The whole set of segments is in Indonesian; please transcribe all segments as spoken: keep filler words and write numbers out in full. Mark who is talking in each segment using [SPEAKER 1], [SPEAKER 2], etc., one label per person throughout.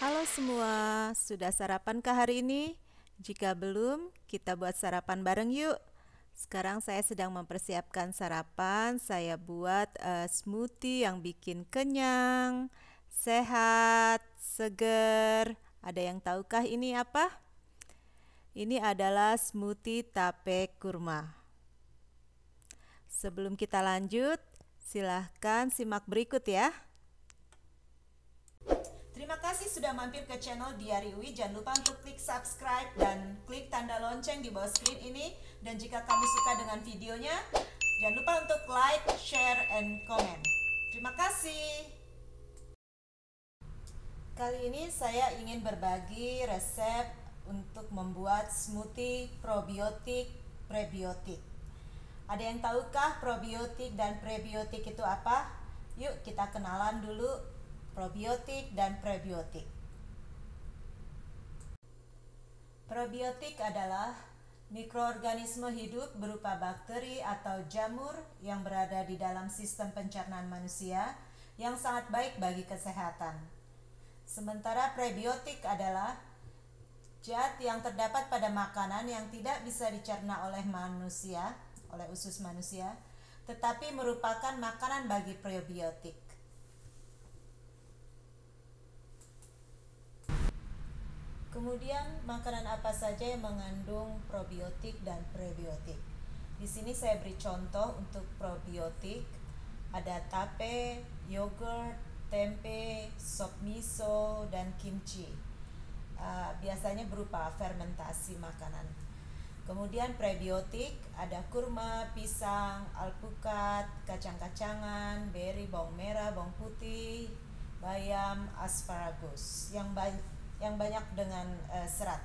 [SPEAKER 1] Halo semua, sudah sarapankah hari ini? Jika belum, kita buat sarapan bareng yuk. Sekarang saya sedang mempersiapkan sarapan. Saya buat uh, smoothie yang bikin kenyang, sehat, seger. Ada yang tahukah ini apa? Ini adalah smoothie tape kurma. Sebelum kita lanjut, silahkan simak berikut ya. Terima kasih sudah mampir ke channel Diari Uwi. Jangan lupa untuk klik subscribe dan klik tanda lonceng di bawah screen ini. Dan jika kamu suka dengan videonya, jangan lupa untuk like, share, and comment. Terima kasih. Kali ini saya ingin berbagi resep untuk membuat smoothie probiotik prebiotik. Ada yang tahukah probiotik dan prebiotik itu apa? Yuk kita kenalan dulu probiotik dan prebiotik. Probiotik adalah mikroorganisme hidup berupa bakteri atau jamur yang berada di dalam sistem pencernaan manusia yang sangat baik bagi kesehatan. Sementara prebiotik adalah zat yang terdapat pada makanan yang tidak bisa dicerna oleh manusia, oleh usus manusia, tetapi merupakan makanan bagi probiotik. Kemudian makanan apa saja yang mengandung probiotik dan prebiotik? Di sini saya beri contoh untuk probiotik. Ada tape, yogurt, tempe, sop miso, dan kimchi. Uh, biasanya berupa fermentasi makanan. Kemudian prebiotik ada kurma, pisang, alpukat, kacang-kacangan, beri, bawang merah, bawang putih, bayam, asparagus yang banyak yang banyak dengan uh, serat.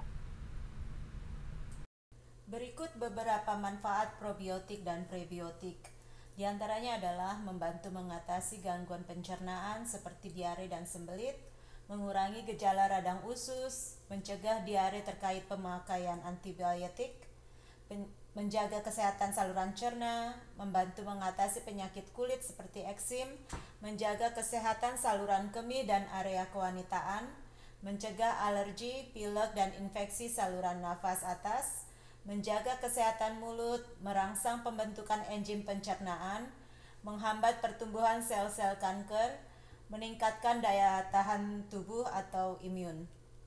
[SPEAKER 1] Berikut beberapa manfaat probiotik dan prebiotik. Di antaranya adalah membantu mengatasi gangguan pencernaan seperti diare dan sembelit, mengurangi gejala radang usus, mencegah diare terkait pemakaian antibiotik, menjaga kesehatan saluran cerna, membantu mengatasi penyakit kulit seperti eksim, menjaga kesehatan saluran kemih dan area kewanitaan, mencegah alergi, pilek, dan infeksi saluran nafas atas, menjaga kesehatan mulut, merangsang pembentukan enzim pencernaan, menghambat pertumbuhan sel-sel kanker, meningkatkan daya tahan tubuh atau imun.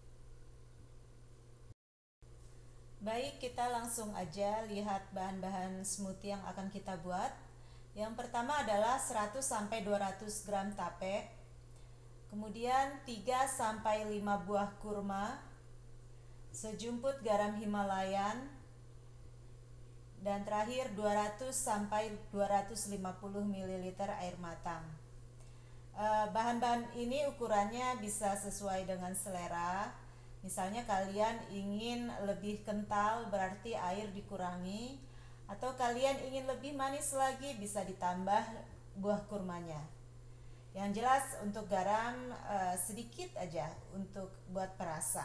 [SPEAKER 1] Baik, kita langsung aja lihat bahan-bahan smoothie yang akan kita buat. Yang pertama adalah seratus sampai dua ratus gram tape. Kemudian tiga sampai lima buah kurma, sejumput garam Himalayan, dan terakhir dua ratus sampai dua ratus lima puluh mililiter air matang. Bahan-bahan ini ukurannya bisa sesuai dengan selera. Misalnya kalian ingin lebih kental berarti air dikurangi, atau kalian ingin lebih manis lagi bisa ditambah buah kurmanya. Yang jelas untuk garam uh, sedikit aja untuk buat perasa.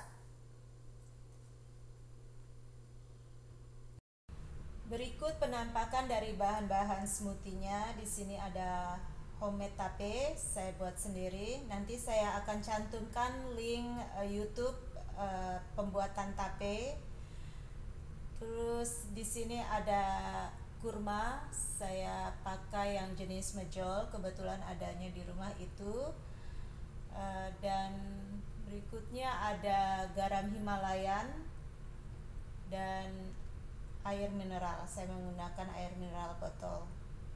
[SPEAKER 1] Berikut penampakan dari bahan-bahan smoothie-nya. Di sini ada homemade tape, saya buat sendiri. Nanti saya akan cantumkan link uh, YouTube uh, pembuatan tape. Terus di sini ada kurma, saya pakai yang jenis mejol, kebetulan adanya di rumah itu. Uh, dan berikutnya ada garam Himalayan dan air mineral. Saya menggunakan air mineral botol.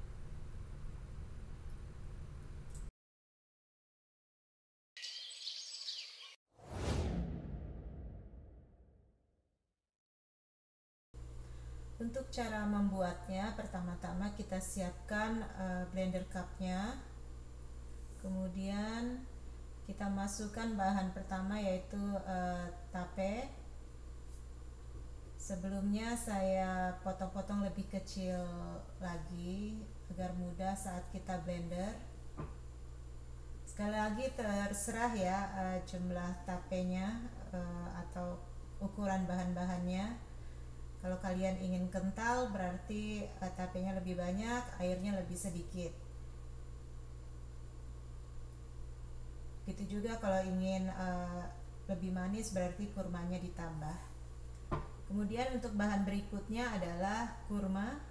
[SPEAKER 1] Untuk cara membuatnya, pertama-tama kita siapkan uh, blender cupnya. Kemudian kita masukkan bahan pertama yaitu uh, tape. Sebelumnya saya potong-potong lebih kecil lagi agar mudah saat kita blender. Sekali lagi terserah ya uh, jumlah tapenya uh, atau ukuran bahan-bahannya. Kalau kalian ingin kental berarti uh, tapenya lebih banyak, airnya lebih sedikit. Begitu begitu juga kalau ingin uh, lebih manis berarti kurmanya ditambah. Kemudian untuk bahan berikutnya adalah kurma.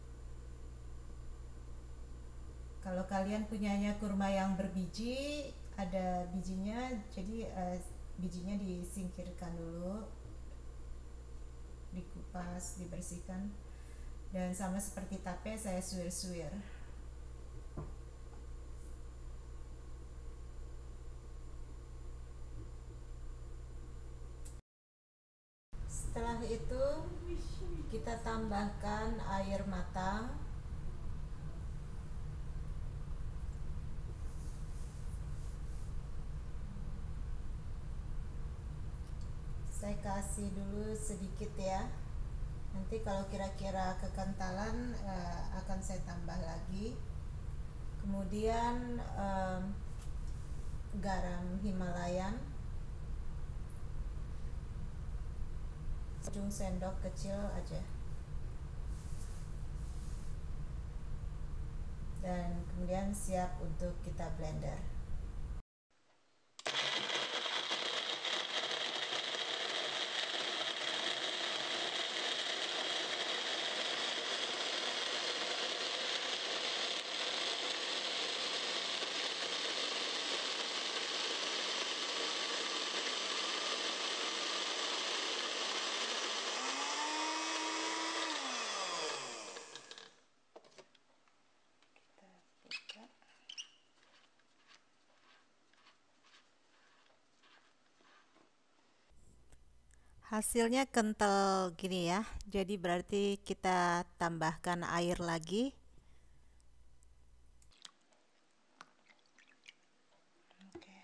[SPEAKER 1] Kalau kalian punyanya kurma yang berbiji, ada bijinya, jadi uh, bijinya disingkirkan dulu, dikupas, dibersihkan, dan sama seperti tape saya suwir-suwir. Setelah itu kita tambahkan air matang. Saya kasih dulu sedikit ya. Nanti kalau kira-kira kekentalan uh, akan saya tambah lagi. Kemudian um, garam Himalayan ujung sendok kecil aja. Dan kemudian siap untuk kita blender. Hasilnya kental gini ya, jadi berarti kita tambahkan air lagi. Oke.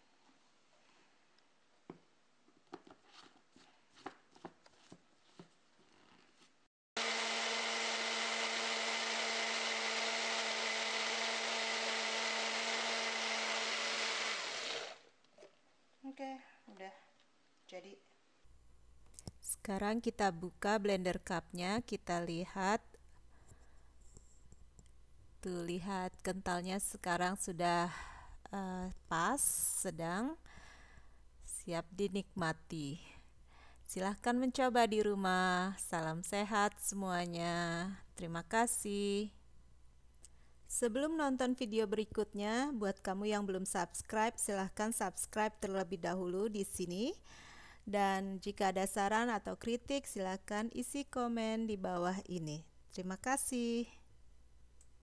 [SPEAKER 1] Oke, udah jadi. Sekarang kita buka blender cupnya, kita lihat. Tuh, lihat kentalnya sekarang sudah uh, pas, sedang, siap dinikmati. Silahkan mencoba di rumah. Salam sehat semuanya. Terima kasih. Sebelum nonton video berikutnya, buat kamu yang belum subscribe, silahkan subscribe terlebih dahulu di sini. Dan jika ada saran atau kritik, silakan isi komen di bawah ini. Terima kasih.